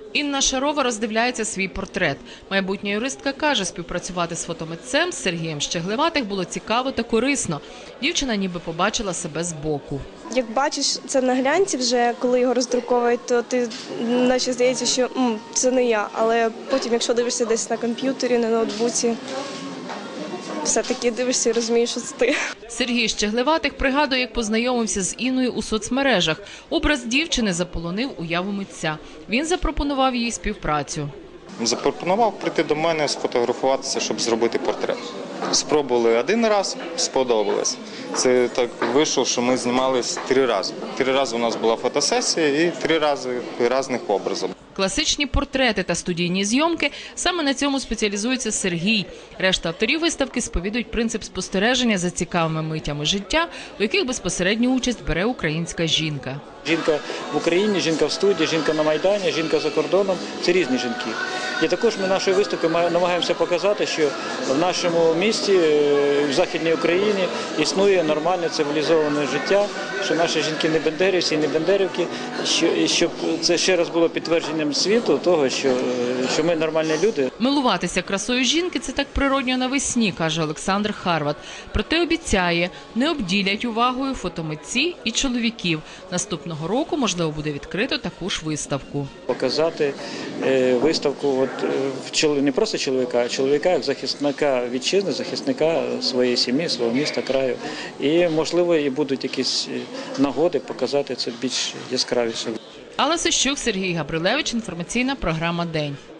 Інна Шарова роздивляється свій портрет. Майбутня юристка каже, співпрацювати з фотомитцем Сергієм Щеглеватих було цікаво та корисно. Дівчина ніби побачила себе збоку. Як бачиш це на глянці вже, коли його роздруковують, то ти наче здається, що це не я. Але потім, якщо дивишся десь на комп'ютері, на ноутбуці, все-таки дивишся і розумієш, що це ти. Сергій Щеглеватих пригадує, як познайомився з Інною у соцмережах. Образ дівчини заполонив уяву митця. Він запропонував їй співпрацю. Запропонував прийти до мене, сфотографуватися, щоб зробити портрет. Спробували один раз, сподобалось. Це так вийшло, що ми знімались 3 рази. 3 рази у нас була фотосесія і 3 рази різних образів. Класичні портрети та студійні зйомки – саме на цьому спеціалізується Сергій. Решта авторів виставки сповідують принцип спостереження за цікавими миттями життя, у яких безпосередню участь бере українська жінка. Жінка в Україні, жінка в студії, жінка на Майдані, жінка за кордоном – це різні жінки. І також ми нашою виставкою намагаємося показати, що в нашому місті, в Західній Україні, існує нормальне цивілізоване життя, що наші жінки не бендерівці і не бендерівки, щоб це ще раз було підтвердженням світу того, що ми нормальні люди. Милуватися красою жінки – це так природньо навесні, каже Олександр Харват. Проте обіцяє, не обділять увагою фотомитці і чоловіків. Наступного року, можливо, буде відкрито таку ж виставку. Показати виставку не просто чоловіка, а чоловіка як захисника вітчизни, захисника своєї сім'ї, свого міста, краю. І, можливо, і будуть якісь нагоди показати це більш яскравіше. Алла Сищук, Сергій Габрилевич, інформаційна програма «День».